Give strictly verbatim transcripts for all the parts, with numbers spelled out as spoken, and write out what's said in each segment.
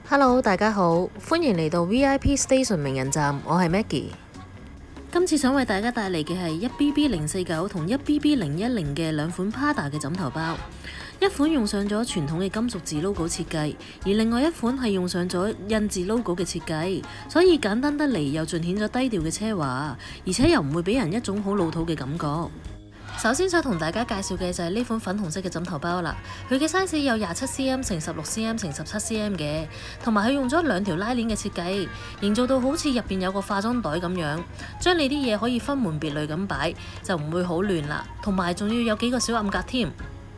Hello， 大家好，歡迎嚟到 V I P Station 名人站，我係 Maggie。今次想為大家帶嚟嘅係一 B B 零四九同一 B B 零一零嘅兩款 Prada 嘅枕頭包，一款用上咗傳統嘅金屬字 logo 設計，而另外一款係用上咗印字 logo 嘅設計，所以簡單得嚟又盡顯咗低調嘅奢華，而且又唔會俾人一種好老土嘅感覺。首先想同大家介紹嘅就係呢款粉紅色嘅枕頭包啦，佢嘅 size 有廿七 cm 乘十六 cm 乘十七 cm 嘅，同埋佢用咗兩條拉鏈嘅設計，營造到好似入邊有個化妝袋咁樣，將你啲嘢可以分門別類咁擺，就唔會好亂啦，同埋仲要有幾個小暗格添。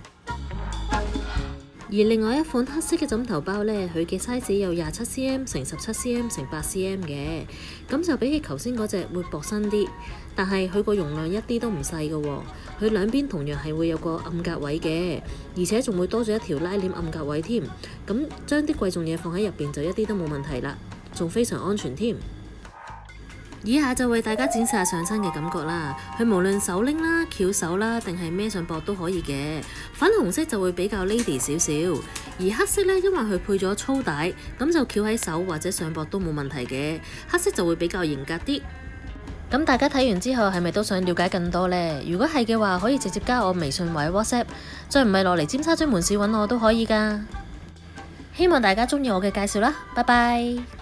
而另外一款黑色嘅枕頭包呢，佢嘅 size 有廿七 cm 乘十七 cm 乘八 cm 嘅，咁就比起頭先嗰隻會薄身啲，但係佢個容量一啲都唔細嘅喎，佢兩邊同樣係會有個暗格位嘅，而且仲會多咗一條拉鏈暗格位添，咁將啲貴重嘢放喺入邊就一啲都冇問題啦，仲非常安全添。以下就為大家展示下上身嘅感覺啦，佢無論手拎啦、翹手啦，定係孭上膊都可以嘅。粉紅色就會比較 lady 少少，而黑色呢，因為佢配咗粗帶，咁就翹喺手或者上膊都冇問題嘅。黑色就會比較型格啲。咁大家睇完之後係咪都想了解更多呢？如果係嘅話，可以直接加我微信或者 WhatsApp， 再唔係落嚟尖沙咀門市揾我都可以㗎。希望大家鍾意我嘅介紹啦，拜拜。